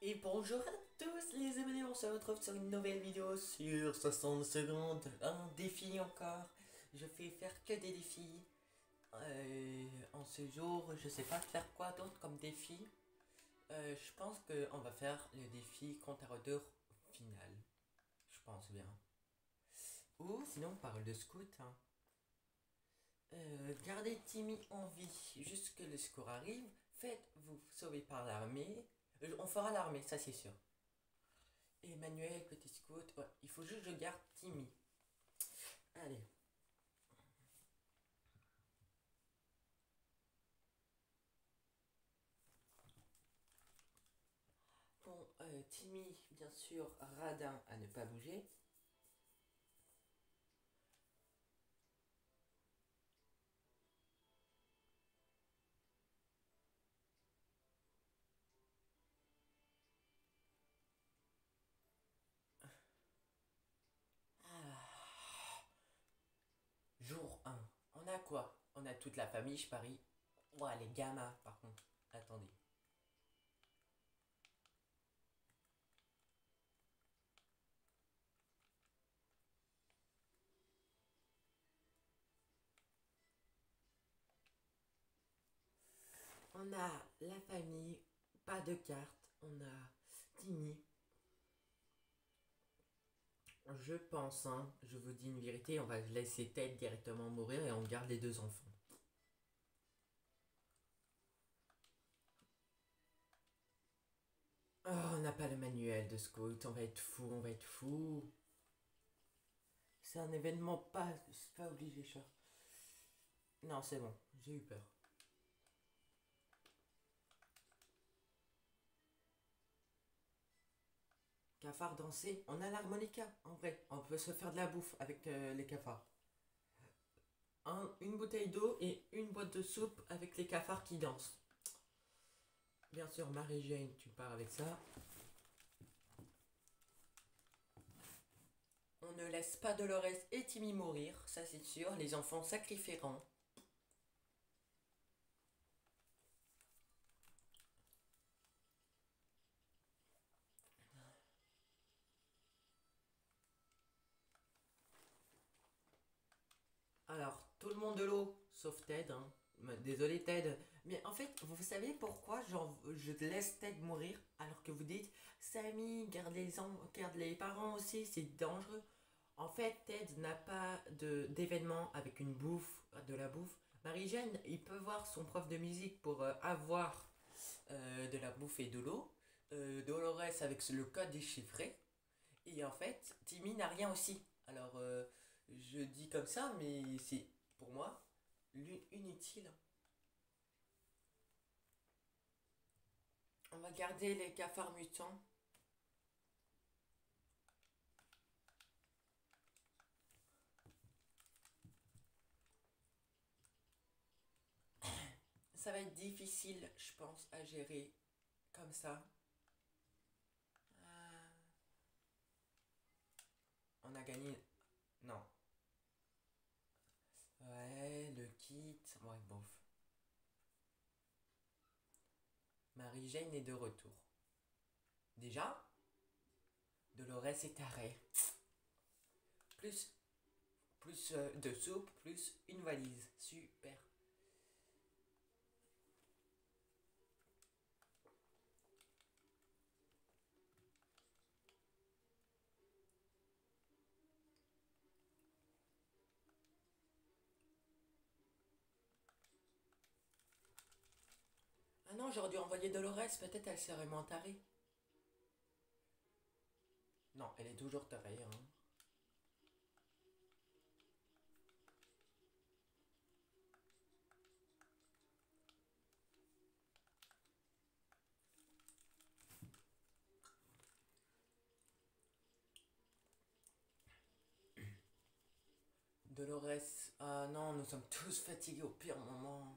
Et bonjour à tous les abonnés, on se retrouve sur une nouvelle vidéo sur 60 secondes, un défi encore. Je fais faire que des défis. En ce jour, je sais pas faire quoi d'autre comme défi. Je pense qu'on va faire le défi compte à retour final. Je pense bien. Ou sinon on parle de scout. Hein. Gardez Timmy en vie jusqu'à le secours arrive. Faites-vous sauver par l'armée. On fera l'armée, ça c'est sûr. Emmanuel, petit scout. Ouais, il faut juste que je garde Timmy. Allez. Bon, Timmy, bien sûr, radin à ne pas bouger. Ah, jour 1. On a quoi? On a toute la famille, je parie. Ouais, les gamins, par contre. Attendez. On a la famille, pas de carte. On a Timmy. Je pense, hein, je vous dis une vérité, on va laisser Ted directement mourir et on garde les deux enfants. Oh, on n'a pas le manuel de scout, on va être fou, on va être fou. C'est un événement pas obligé, cher. Non, c'est bon, j'ai eu peur. Cafard danser, on a l'harmonica, en vrai. On peut se faire de la bouffe avec les cafards. Une bouteille d'eau et une boîte de soupe avec les cafards qui dansent. Bien sûr, Marie-Jane, tu pars avec ça. On ne laisse pas Dolores et Timmy mourir, ça c'est sûr. Les enfants sacrifieront. Alors, tout le monde de l'eau, sauf Ted. Hein. Désolé Ted. Mais en fait, vous savez pourquoi je laisse Ted mourir alors que vous dites Sammy, garde les parents aussi, c'est dangereux. En fait, Ted n'a pas d'événement avec une bouffe, de la bouffe. Marie-Jeanne, il peut voir son prof de musique pour avoir de la bouffe et de l'eau. Dolores avec le code déchiffré. Et en fait, Timmy n'a rien aussi. Alors, je dis comme ça, mais c'est pour moi inutile. On va garder les cafards mutants. Ça va être difficile, je pense, à gérer comme ça. Ah, on a gagné. Non. Ouais, le kit. Ouais, bof. Marie-Jane est de retour. Déjà, Dolores est tarée. Plus, plus de soupe, plus une valise. Super. Ah non, j'aurais dû envoyer Dolores, peut-être elle serait moins tarée. Non, elle est toujours tarée, hein. Dolores, ah non, nous sommes tous fatigués au pire moment.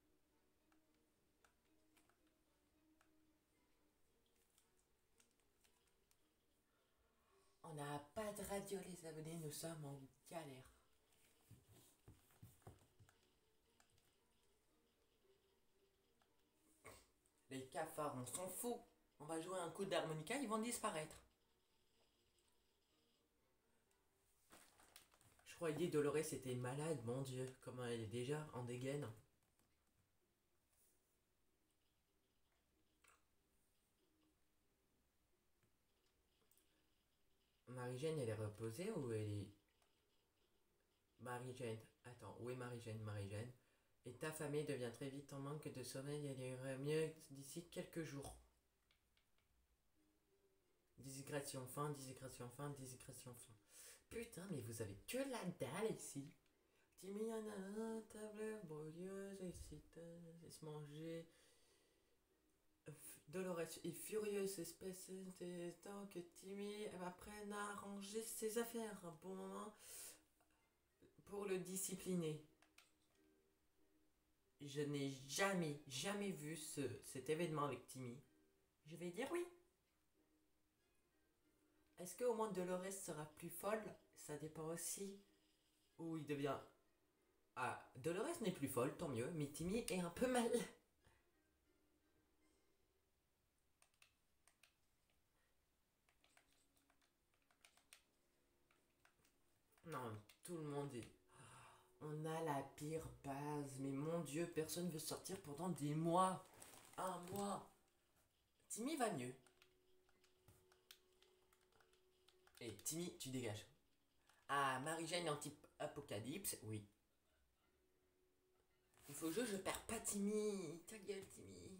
On n'a pas de radio, les abonnés, nous sommes en galère. Les cafards, on s'en fout. On va jouer un coup d'harmonica, ils vont disparaître. Je croyais Dolores était malade, mon Dieu, comment elle est déjà en dégaine. Marie-Jeanne, elle est reposée ou elle est... Marie-Jeanne, attends, où est Marie-Jeanne, Marie-Jeanne? Et ta famille devient très vite en manque de sommeil, elle irait mieux d'ici quelques jours. Déségration fin, déségration fin, déségration fin. Putain, mais vous avez que la dalle ici. Timiana, table broyeuse, exciteuse, laisse manger. Dolores est furieuse, espèce de temps que Timmy apprenne à arranger ses affaires. Un bon moment pour le discipliner. Je n'ai jamais vu cet événement avec Timmy. Je vais dire oui. Est-ce qu'au moins Dolores sera plus folle? Ça dépend aussi. Ou il devient... Ah, Dolores n'est plus folle, tant mieux, mais Timmy est un peu mal. Non, tout le monde est... On a la pire base, mais mon Dieu, personne veut sortir pendant des mois. Un mois. Timmy va mieux. Et Timmy, tu dégages. Ah, Marie-Jeanne anti-apocalypse, oui. Il faut jouer, je perds pas Timmy. Ta gueule, Timmy.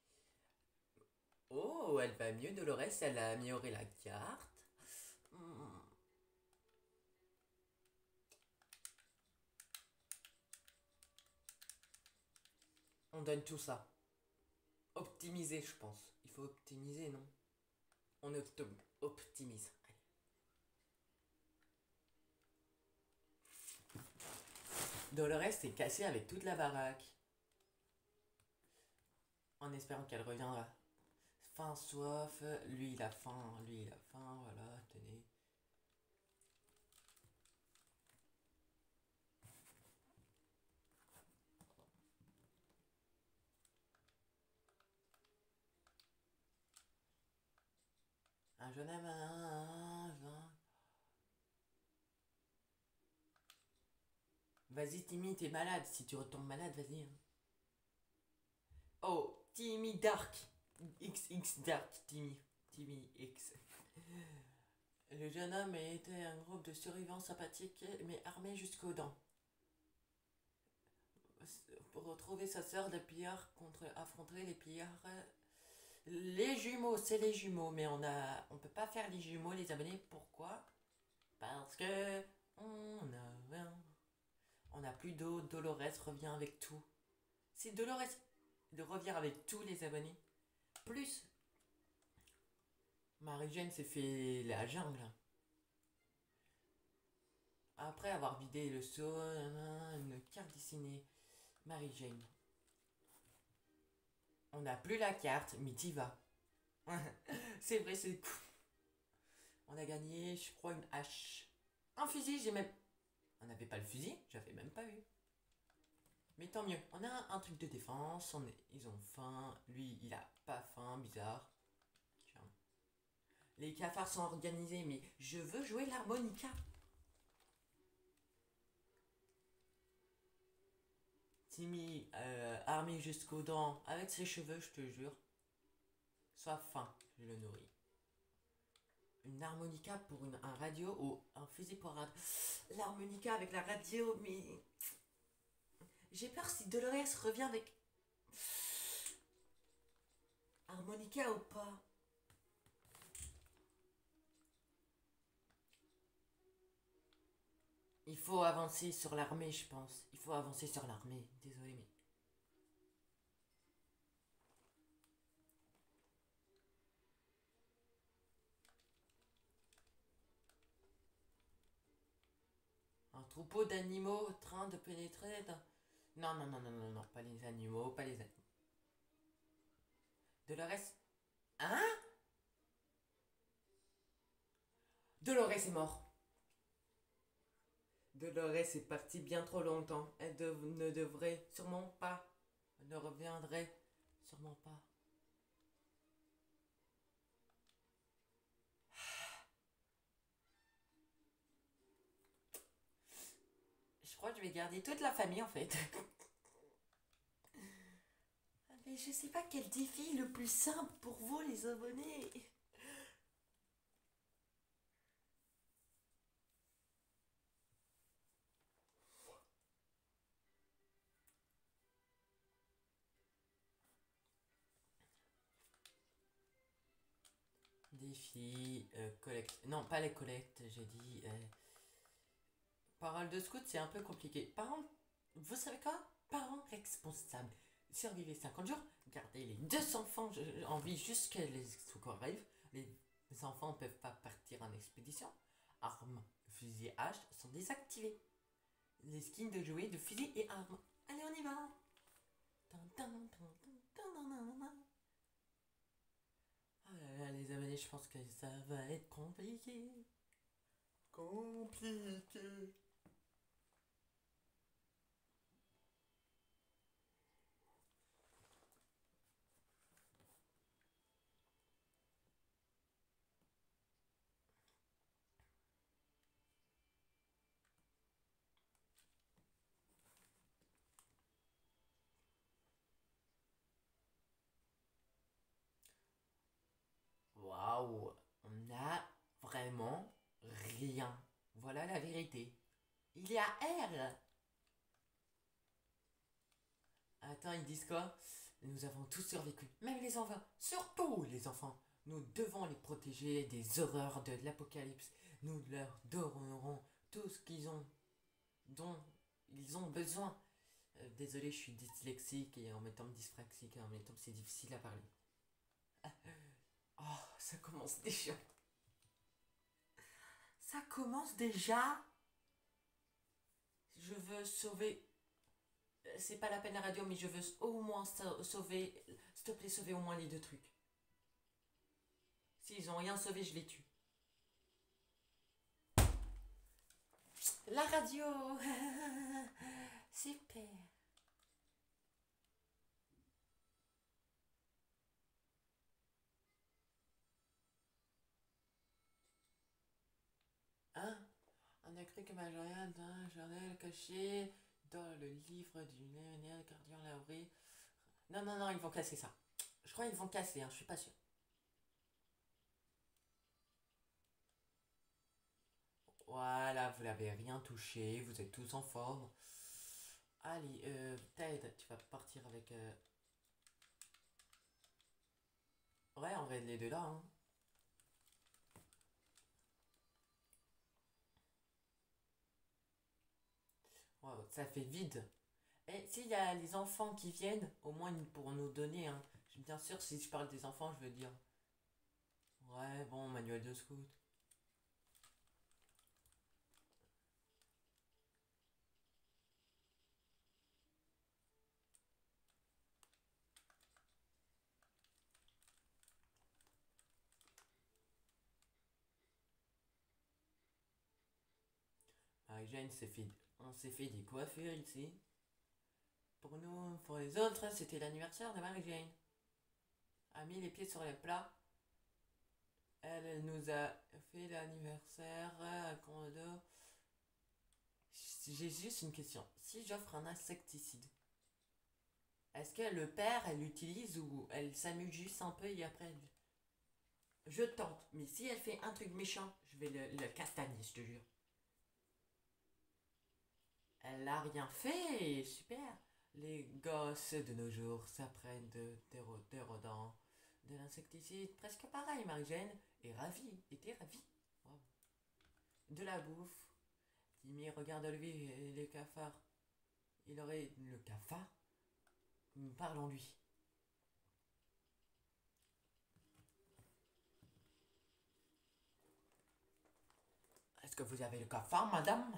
Oh, elle va mieux, Dolores, elle a amélioré la carte. On donne tout ça. Optimiser, je pense. Il faut optimiser, non? On optimise. Dolores s'est cassée avec toute la baraque. En espérant qu'elle reviendra. Faim, soif, lui il a faim, voilà, tenez. Un jeune homme, un vin. Vas-y Timmy, t'es malade, si tu retombes malade, vas-y. Oh, Timmy Dark. XX Dark, Timmy X. Le jeune homme était un groupe de survivants sympathiques mais armés jusqu'aux dents. Pour retrouver sa sœur, le pillard contre affronter les pillards. Les jumeaux, c'est les jumeaux, mais on peut pas faire les jumeaux, les abonnés. Pourquoi? Parce que on a plus d'eau. Dolores revient avec tout. Si Dolores revient avec tous les abonnés, plus Marie-Jeanne s'est fait la jungle. Après avoir vidé le seau, une carte dessinée. Marie-Jeanne. On n'a plus la carte, mais t'y vas. C'est vrai, c'est cool. On a gagné, je crois, une hache. Un fusil, j'ai même... On n'avait pas le fusil, j'avais même pas eu. Mais tant mieux, on a un truc de défense, ils ont faim, lui il a pas faim, bizarre. Tiens. Les cafards sont organisés, mais je veux jouer l'harmonica. Timmy, armé jusqu'aux dents, avec ses cheveux, je te jure. Sois faim, je le nourris. Une harmonica pour un radio ou un fusil pour radio. L'harmonica avec la radio, mais... J'ai peur si Dolores revient avec... Harmonica ou pas? Il faut avancer sur l'armée, je pense. Il faut avancer sur l'armée. Désolé, mais... Un troupeau d'animaux en train de pénétrer dans... Non, non, non, non, non, non, pas les animaux, pas les animaux. Dolores... Hein? Dolores est mort. Dolores est partie bien trop longtemps. Elle ne devrait sûrement pas. Elle ne reviendrait sûrement pas. crois que je vais garder toute la famille en fait. Mais je sais pas quel défi est le plus simple pour vous les abonnés. Défi, collecte. Non, pas les collectes, j'ai dit. Parole de scout, c'est un peu compliqué. Parents, vous savez quoi? Parents responsables. Survivez 50 jours, gardez les deux enfants en vie jusqu'à les secours arrivent. Les enfants ne peuvent pas partir en expédition. Armes, fusils et haches sont désactivés. Les skins de jouets, de fusils et armes. Allez, on y va! Ah là là, les abonnés, je pense que ça va être compliqué. Compliqué. Waouh, on a vraiment rien. Voilà la vérité. Il y a R. Attends, ils disent quoi? Nous avons tous survécu, même les enfants, surtout les enfants. Nous devons les protéger des horreurs de l'apocalypse. Nous leur donnerons tout ce dont ils ont besoin. Désolé, je suis dyslexique et en même temps dyspraxique et en même temps c'est difficile à parler. Oh, ça commence déjà. Ça commence déjà. Je veux sauver. C'est pas la peine la radio, mais je veux au moins sauver. S'il te plaît, sauver au moins les deux trucs. S'ils ont rien sauvé, je les tue. La radio. Super. Hein? On a cru que Majorian d'un journal caché dans le livre du néonial gardien Lauré. Non, non, non, ils vont casser ça. Je crois qu'ils vont casser, hein, je suis pas sûr. Voilà, vous n'avez rien touché, vous êtes tous en forme. Allez, Ted, tu vas partir avec... Ouais, on va les deux là, hein. Wow, ça fait vide. Et s'il y a les enfants qui viennent, au moins ils pourront nous donner, hein. Bien sûr, si je parle des enfants, je veux dire... Ouais, bon, manuel de scout. Marie-Jane on s'est fait des coiffures ici. Pour nous, pour les autres, c'était l'anniversaire de Marie-Jane. A mis les pieds sur les plats. Elle nous a fait l'anniversaire à Condo. J'ai juste une question. Si j'offre un insecticide, est-ce que le père, elle l'utilise ou elle s'amuse juste un peu et après je tente. Mais si elle fait un truc méchant, je vais le castagner, je te jure. Elle a rien fait, super. Les gosses de nos jours s'apprennent des rodents, de l'insecticide, presque pareil. Marie-Jeanne est ravie, était ravie. Wow. De la bouffe. Timmy, regarde-lui, les cafards. Il aurait le cafard. Parlons-lui. Est-ce que vous avez le cafard, madame?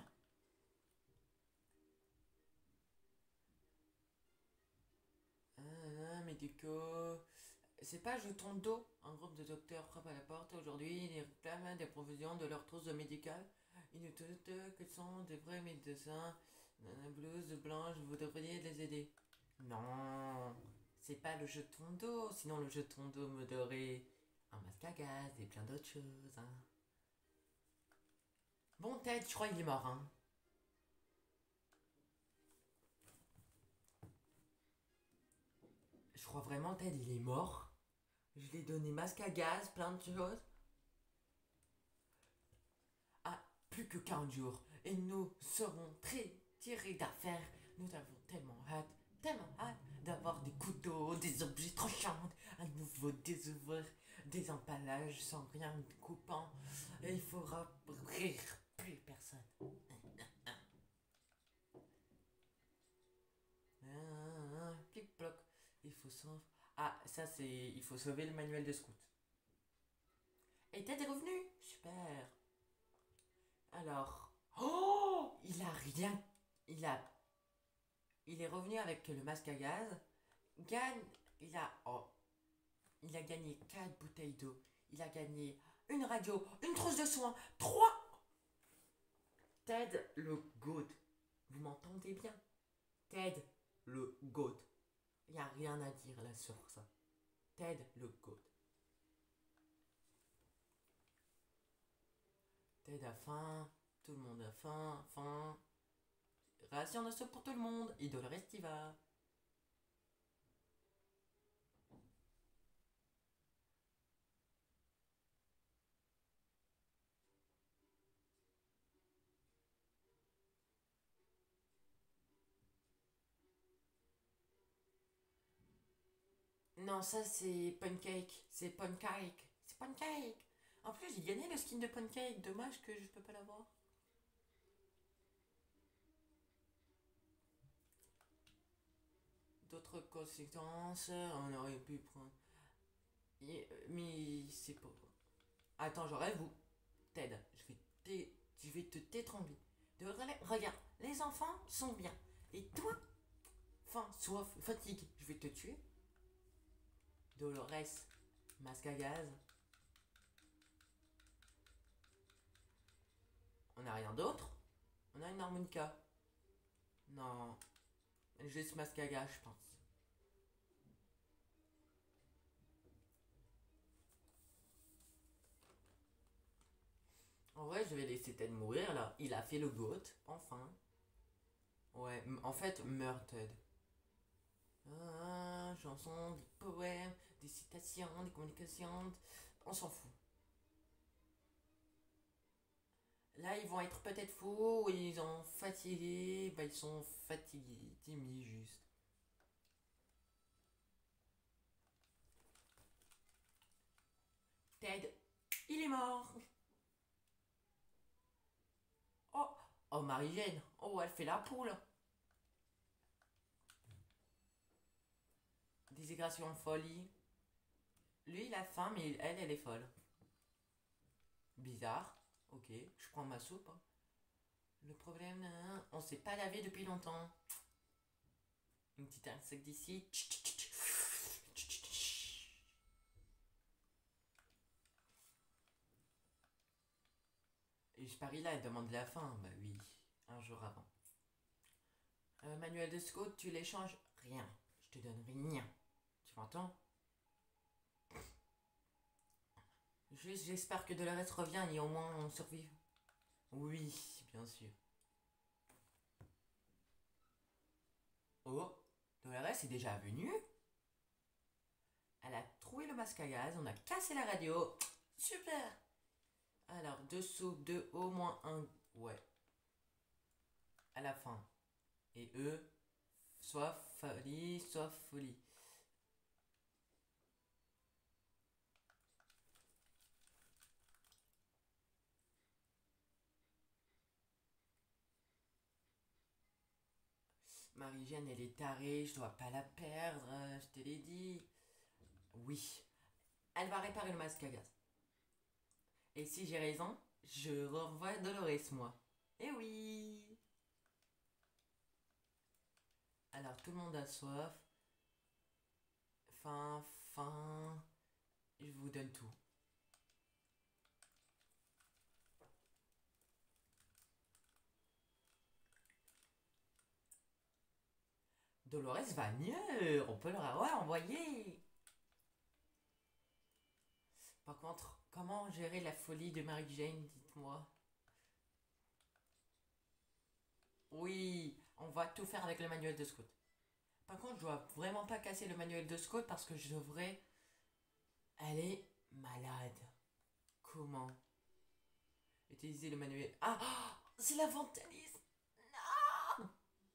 Médicaux. C'est pas jeton d'eau. Un groupe de docteurs frappe à la porte. Aujourd'hui, ils réclament des provisions de leur trousse médicale. Ils nous doutent qu'ils sont des vrais médecins. Dans la blouse blanche, vous devriez les aider. Non, c'est pas le jeton d'eau. Sinon, le jeton d'eau me donnerait un masque à gaz et plein d'autres choses. Hein. Bon, Ted, je crois qu'il est mort. Hein. crois vraiment Ted il est mort. Je lui ai donné masque à gaz, plein de choses. Ah, plus que 40 jours. Et nous serons très tirés d'affaire. Nous avons tellement hâte d'avoir des couteaux, des objets tranchants, à nouveau des ouvres, des empallages sans rien de coupant. Et il faudra rire plus personne. Pic-ploc. Il faut sauver. Ah, ça c'est. Il faut sauver le manuel de scout. Et Ted est revenu. Super. Alors. Oh, il a rien. Il a. Il est revenu avec le masque à gaz. Gagne. Il a. Oh. Il a gagné 4 bouteilles d'eau. Il a gagné une radio, une trousse de soins, 3. Ted le GOAT. Vous m'entendez bien? Ted le GOAT. Il n'y a rien à dire là sur ça. Ted le GOAT. Ted a faim. Tout le monde a faim. Ration de soupe pour tout le monde. Idole restiva. Non, ça c'est Pancake. C'est Pancake. C'est Pancake. En plus, j'ai gagné le skin de Pancake. Dommage que je peux pas l'avoir. D'autres conséquences, on aurait pu prendre. Mais c'est pas. Attends, j'aurais vous. Ted, je vais te t'étrangler. Regarde, les enfants sont bien. Et toi, faim, soif, fatigue, je vais te tuer. Dolores, masque à gaz. On a rien d'autre. On a une harmonica. Non. Juste masque à gaz, je pense. En vrai, je vais laisser Ted mourir là. Il a fait le GOAT, enfin. Ouais, en fait, meurt Ted. Chansons, des poèmes, des citations, des communications. On s'en fout. Là, ils vont être peut-être fous, ou ils ont fatigué. Bah, ils sont fatigués, Timmy, juste. Ted, il est mort. Oh, oh, Marie-Jeanne. Oh, elle fait la poule. Déségration folie. Lui, il a faim, mais elle est folle. Bizarre. Ok, je prends ma soupe. Hein. Le problème, on s'est pas lavé depuis longtemps. Une petite insecticide. Et je parie là, elle demande la fin. Bah oui, un jour avant. Manuel de scout, tu l'échanges? Rien. Je te donne rien. Tu m'entends? Juste, j'espère que Dolores revient et au moins on survive. Oui, bien sûr. Oh, Dolores est déjà venue? Elle a trouvé le masque à gaz, on a cassé la radio. Super! Alors, 2 soupes, 2 au moins un. Ouais. À la fin. Et eux, soit folie, soit folie. Marie-Jeanne, elle est tarée, je dois pas la perdre, je te l'ai dit. Oui. Elle va réparer le masque à gaz. Et si j'ai raison, je revois Dolores, moi. Eh oui! Alors, tout le monde a soif. Faim. Je vous donne tout. Dolores va mieux, on peut le envoyer. Par contre, comment gérer la folie de Mary-Jane, dites-moi. Oui, on va tout faire avec le manuel de scout. Par contre, je dois vraiment pas casser le manuel de Scott parce que je devrais... Elle est malade. Comment utiliser le manuel? Ah, oh, c'est la vandalisme. Non.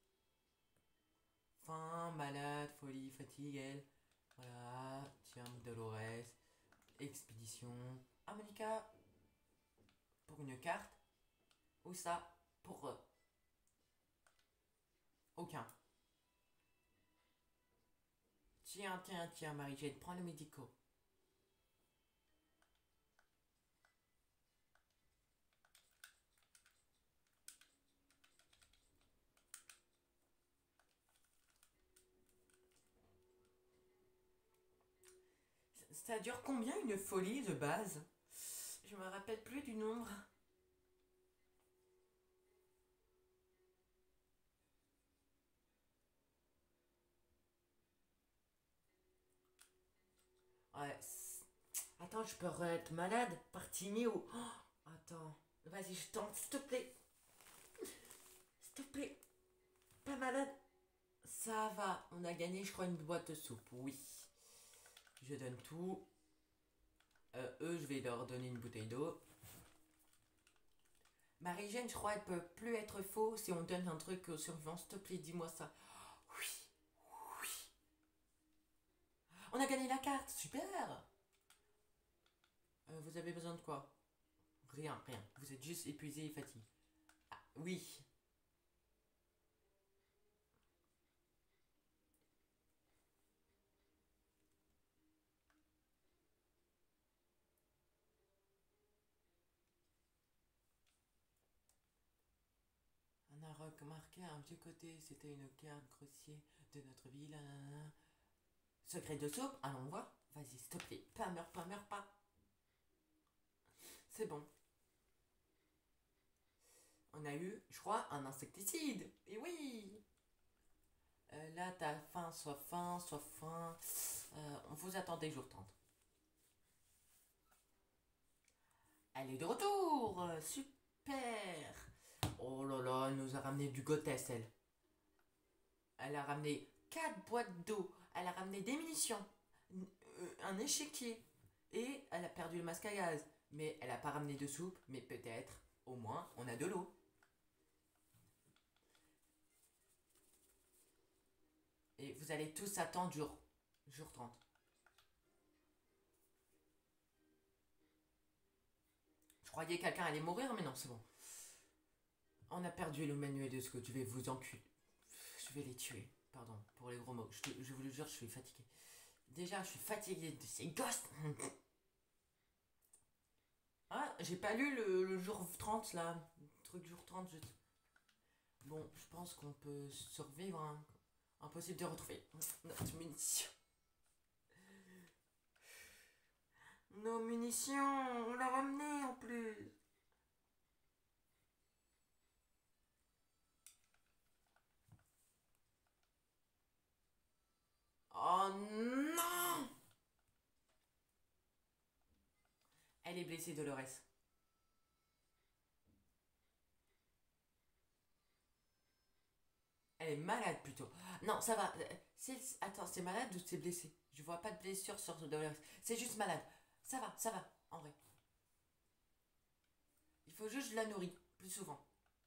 Faim, malade, folie, fatigue, elle. Voilà, tiens, Dolores. Expédition. Harmonica. Pour une carte. Ou ça pour aucun. Tiens, tiens, tiens, Marie-Jane, prends le médico. Ça dure combien une folie de base? Je me rappelle plus du nombre. Ouais. Attends, je peux être malade par Tini ou... Oh, attends. Vas-y, je tente, s'il te plaît. S'il te plaît. Pas malade. Ça va. On a gagné, je crois, une boîte de soupe. Oui. Je donne tout. Eux, je vais leur donner une bouteille d'eau. Marie-Jeanne, je crois, elle peut plus être faux si on donne un truc au survivant. S'il te plaît, dis-moi ça. Oui. Oui. On a gagné la carte. Super. Vous avez besoin de quoi? Rien, rien. Vous êtes juste épuisé et fatigué. Ah, oui. On a remarqué un vieux côté. C'était une carte grossière de notre ville. Secret de soupe. Allons voir. Vas-y, s'il te plaît. Pas, meurs pas, meurs pas. C'est bon. On a eu, je crois, un insecticide. Et oui. Là, t'as faim, sois faim, sois faim. On vous attendait jour 30. Elle est de retour. Super. Oh là là, elle nous a ramené du Gothès, elle. Elle a ramené 4 boîtes d'eau. Elle a ramené des munitions. Un échiquier. Et elle a perdu le masque à gaz. Mais elle a pas ramené de soupe. Mais peut-être, au moins, on a de l'eau. Et vous allez tous attendre jour 30. Je croyais que quelqu'un allait mourir, mais non, c'est bon. On a perdu le manuel de ce que je vais vous enculer. Je vais les tuer. Pardon pour les gros mots. Je vous le jure, je suis fatigué. Déjà, je suis fatigué de ces gosses. Ah, j'ai pas lu le jour 30 là. Le truc jour 30. Bon, je pense qu'on peut survivre. Hein. Impossible de retrouver notre munition. Nos munitions, on l'a ramené en plus. Oh non! Elle est blessée, Dolores. Elle est malade plutôt. Non, ça va. Attends, c'est malade ou c'est blessé? Je vois pas de blessure sur Dolores. C'est juste malade. Ça va, en vrai. Il faut juste que je la nourris plus souvent.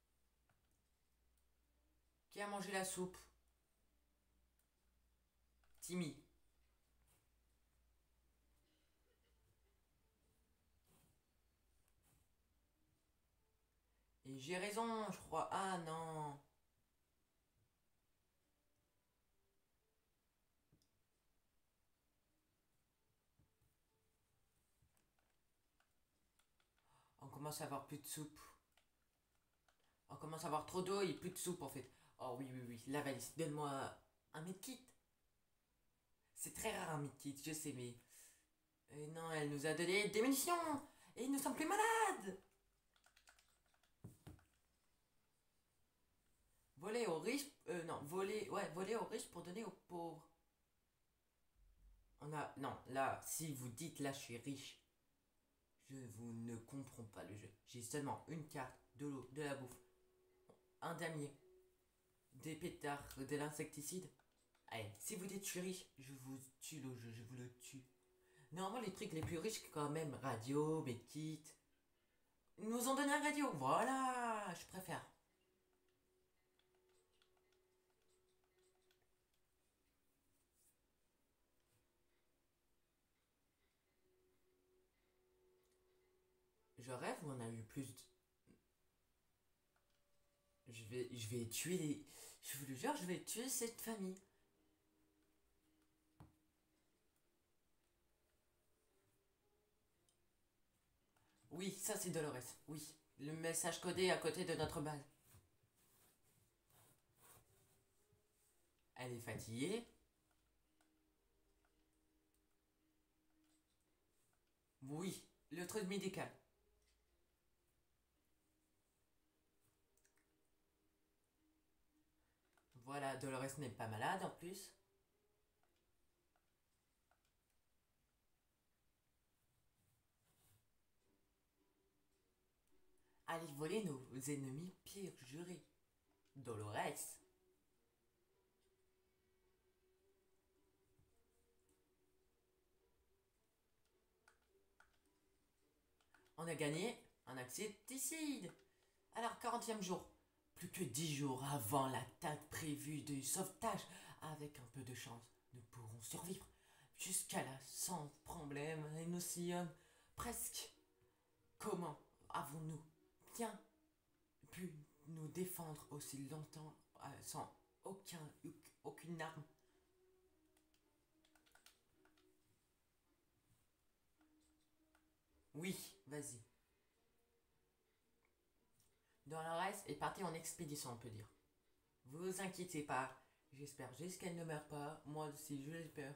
Qui a mangé la soupe? Timmy. Et j'ai raison, je crois. Ah non. On commence à avoir plus de soupe. On commence à avoir trop d'eau et plus de soupe en fait. Oh oui, oui, oui. La valise. Donne-moi un medkit. C'est très rare un medkit, je sais, mais. Non, elle nous a donné des munitions. Et nous sommes plus malades. Voler aux riches. Non, voler. Ouais, voler aux riches pour donner aux pauvres. On a. Non, là, si vous dites là, je suis riche. Je vous ne comprends pas le jeu. J'ai seulement une carte, de l'eau, de la bouffe, un damier, des pétards, de l'insecticide. Allez, si vous êtes riche, je vous tue le jeu, je vous le tue. Normalement, les trucs les plus riches, quand même, radio, medkit. Ils nous ont donné un radio, voilà, je préfère. Je rêve où on a eu plus de... Je vais tuer les... Je vous le jure, je vais tuer cette famille. Oui, ça c'est Dolores, oui. Le message codé à côté de notre base. Elle est fatiguée. Oui, le truc médical. Voilà, Dolores n'est pas malade en plus. Allez voler nos ennemis pires jurés. Dolores. On a gagné un insecticide. Alors, 40e jour. Plus que 10 jours avant la date prévue du sauvetage. Avec un peu de chance, nous pourrons survivre jusqu'à là sans problème. Et nous sommes presque. Comment avons-nous bien pu nous défendre aussi longtemps sans aucune arme? Oui, vas-y. Dolores est partie en expédition, on peut dire. Vous inquiétez pas. J'espère juste qu'elle ne meurt pas. Moi aussi, je l'espère.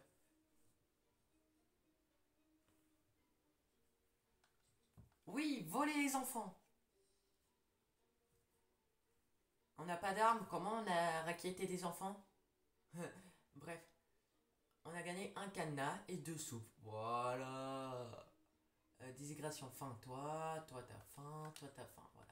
Oui, voler les enfants. On n'a pas d'armes. Comment on a raquetté des enfants? Bref, on a gagné un cadenas et deux soupes. Voilà. Déségration, faim. Toi t'as faim. Toi t'as faim. Voilà.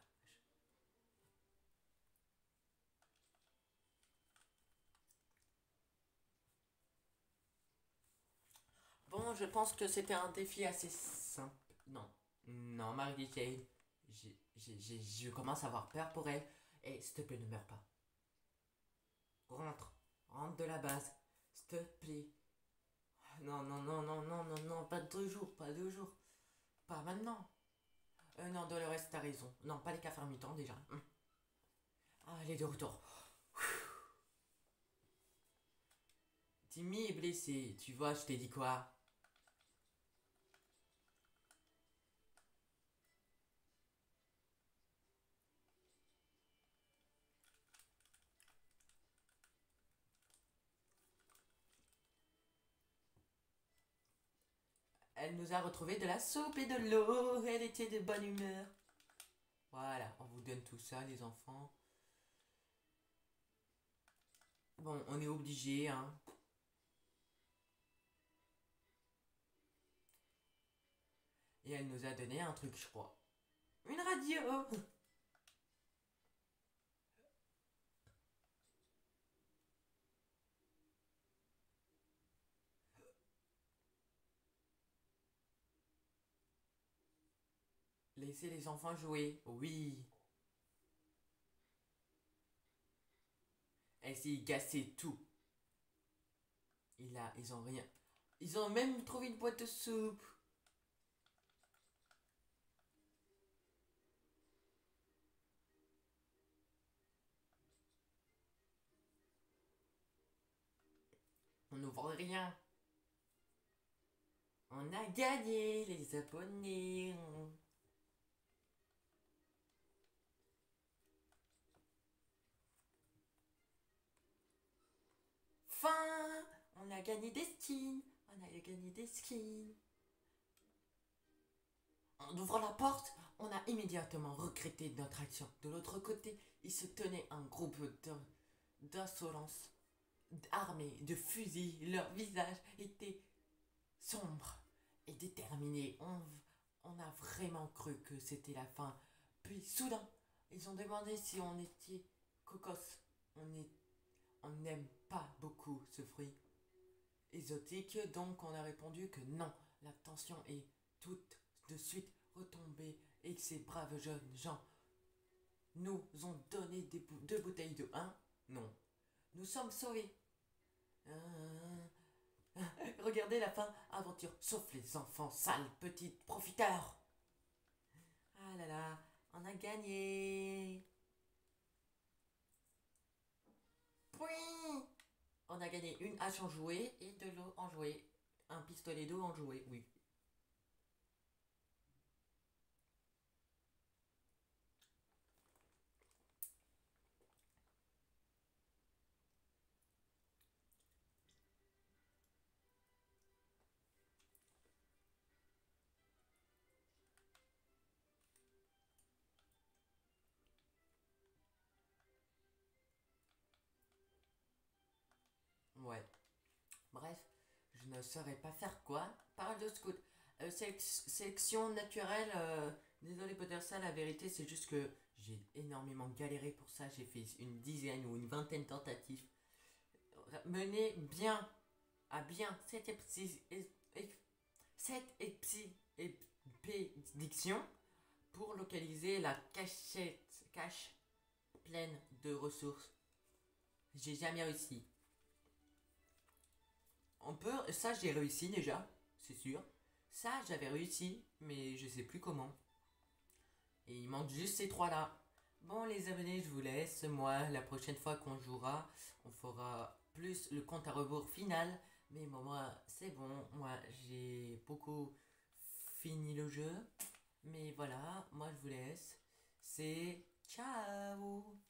Bon, je pense que c'était un défi assez simple. Non. Non, Marie Kay. Je commence à avoir peur pour elle. Et s'il te plaît, ne meurs pas. Rentre. Rentre de la base. S'il te plaît. Non, non, non, non, non, non, non, pas 2 jours, pas 2 jours. Pas maintenant. Non, Dolores, t'as raison. Non, pas les cafards mutants déjà. Allez, de retour. Timmy est blessé. Tu vois, je t'ai dit quoi? Elle nous a retrouvé de la soupe et de l'eau. Elle était de bonne humeur. Voilà, on vous donne tout ça, les enfants. Bon, on est obligé, hein. Et elle nous a donné un truc, je crois. Une radio. Laissez les enfants jouer. Oui. Elle s'est cassé tout. Ils ont rien. Ils ont même trouvé une boîte de soupe. On n'ouvre rien. On a gagné, les abonnés. Fin. On a gagné des skins. On a gagné des skins. En ouvrant la porte, on a immédiatement regretté notre action. De l'autre côté, il se tenait un groupe d'insolence, armés de fusils. Leur visage était sombre et déterminé. On a vraiment cru que c'était la fin. Puis soudain, ils ont demandé si on était cocos. On n'aime pas beaucoup ce fruit exotique, donc on a répondu que non. La tension est toute de suite retombée et que ces braves jeunes gens nous ont donné deux bouteilles de 1. Non. Nous sommes sauvés. Regardez la fin, aventure, sauf les enfants sales, petites profiteurs. Ah là là, on a gagné. Oui. On a gagné une hache en jouet et de l'eau en jouet. Un pistolet d'eau en jouet, oui. Ouais. Bref, je ne saurais pas faire quoi. Parole de scout. Sélection naturelle. Désolé pour dire ça, la vérité c'est juste que j'ai énormément galéré pour ça. J'ai fait une dizaine ou une vingtaine de tentatives. Mener bien à bien cette expédition pour localiser la cache pleine de ressources. J'ai jamais réussi. On peut, ça j'ai réussi déjà, c'est sûr. Ça j'avais réussi, mais je sais plus comment. Et il manque juste ces trois-là. Bon les abonnés, je vous laisse. Moi, la prochaine fois qu'on jouera, on fera plus le compte à rebours final. Mais bon, moi, c'est bon. Moi, j'ai beaucoup fini le jeu. Mais voilà, moi je vous laisse. C'est ciao.